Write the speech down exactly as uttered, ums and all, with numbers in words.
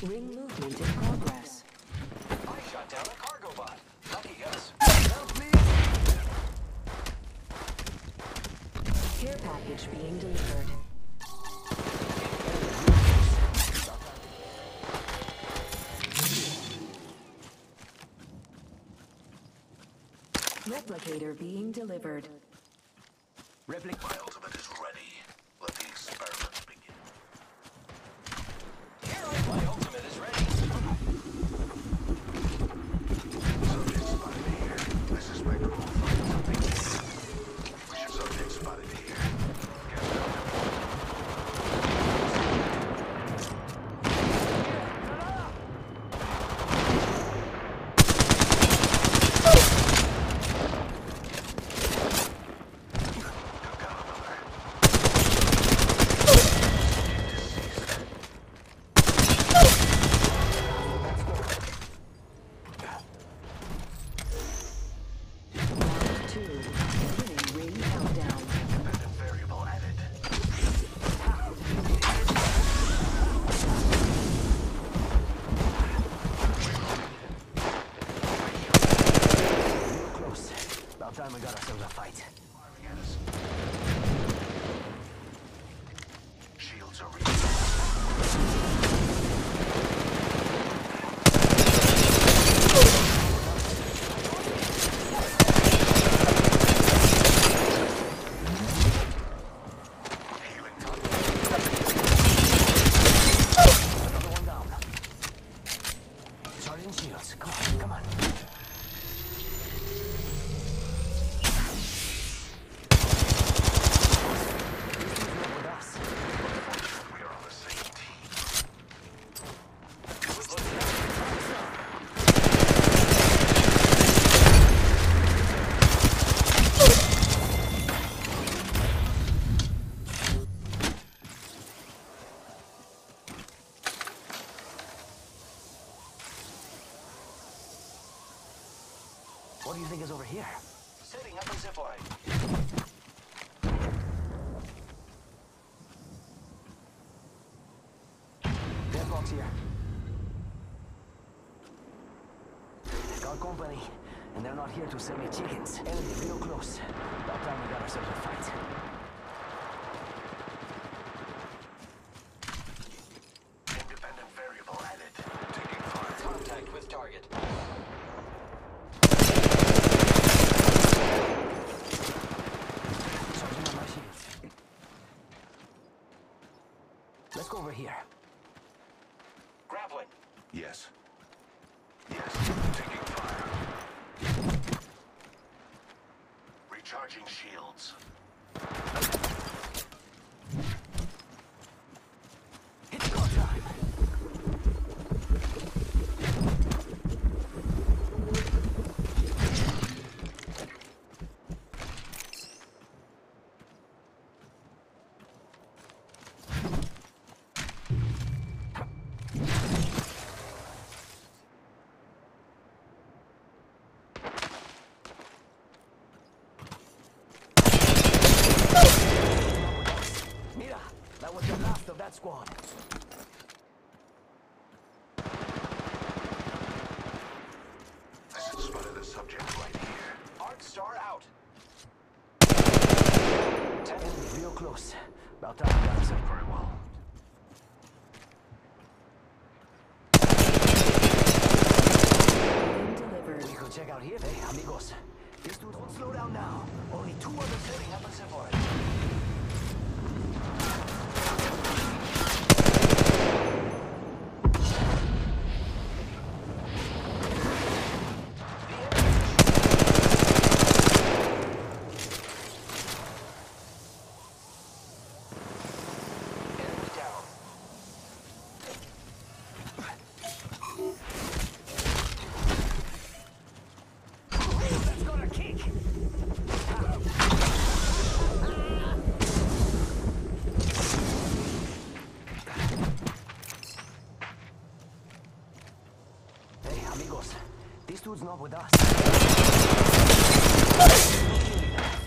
Ring movement in progress. I shot down a cargo bot. Lucky us. Help me! Care package being delivered. Replicator being delivered. Replic. My ultimate is ready. Let the experiment begin. Here, my ultimate is ready. Subject spotted here. I suspect we'll find something. Subject spotted here. Time we got ourselves a fight. Shields are ready. Another one down. Charging shields. Come on, come on. What do you think is over here? Setting up a zip line. Dead box here. Got company, and they're not here to sell me chickens. Enemy real close. About time we got ourselves a fight. Independent variable added. Taking fire. Contact with target. Charging on my shield. Let's go over here. Grappling. Yes. Yes. Taking fire. Recharging shields. It's go time. Mira, that was the last of that squad. I spotted a subject right here. Arc Star out. Enemy real close. About time we got ourselves very well. Being delivered. We could check out here. Hey, amigos. This dude won't slow down now. Only two others Setting up a zip line. Enemy down. That's got a kick. Hey, amigos. This dude's not with us.